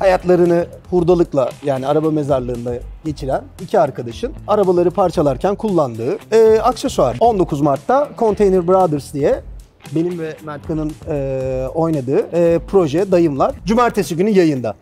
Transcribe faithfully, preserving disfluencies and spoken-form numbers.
hayatlarını hurdalıkla yani araba mezarlığında geçiren iki arkadaşın arabaları parçalarken kullandığı e, aksesuar. on dokuz Mart'ta Container Brothers diye benim ve Mertkan'ın e, oynadığı e, proje Dayımlar cumartesi günü yayında.